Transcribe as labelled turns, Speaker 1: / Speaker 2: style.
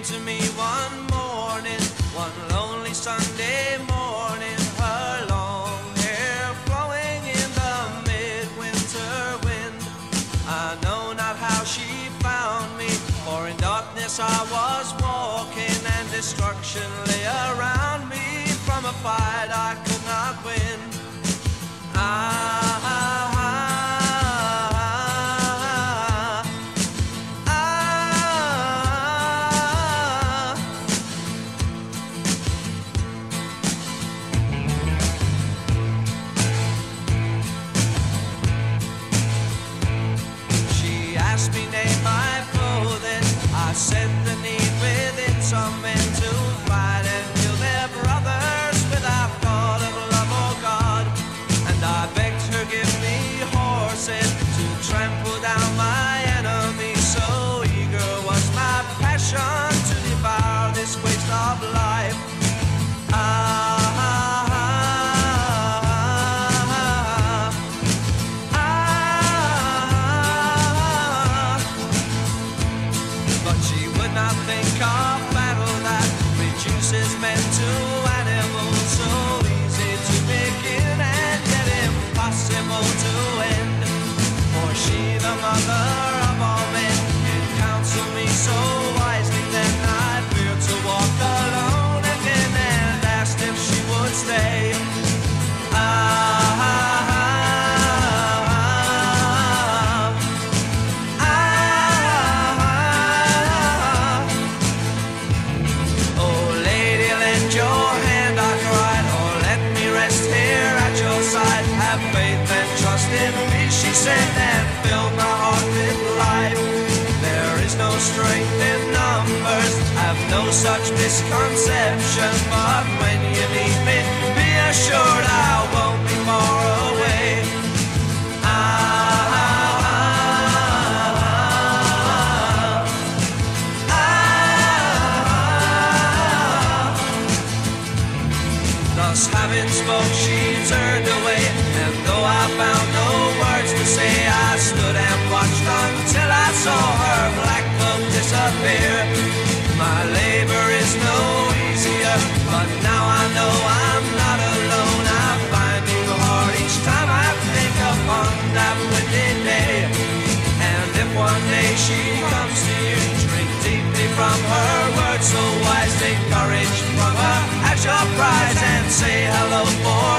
Speaker 1: to me one morning, one lonely Sunday morning, her long hair flowing in the midwinter wind. I know not how she found me, for in darkness I was walking, and destruction lay around me from a fight I could not win. She asked me name my clothing. I said the need within some men to fight and kill their brothers without thought of love or God. And I begged her give me horses to trample down my enemies. So eager was my passion to devour this waste of life. But she would not think of battle that reduces men to animals, so easy to begin and yet impossible to end. For she, the mother of all men, can counsel me so wisely, then I feared to walk alone again and asked if she would stay. Oh, lady, lend your hand, I cried, or let me rest here at your side. Have faith and trust in me, she said, and filled my heart with life. There is no strength in numbers, have no such misconception, but when you meet me, be assured I won't be far away. Thus having spoke, she turned away, and though I found no words to say, I stood and watched until I saw her black cloak disappear. My labor is no easier, but now I know I'm not alone. I find it hard each time I think upon that windy day. And if one day she comes to you, drink deeply from her words so wise, take courage from her at your prize, and say hello for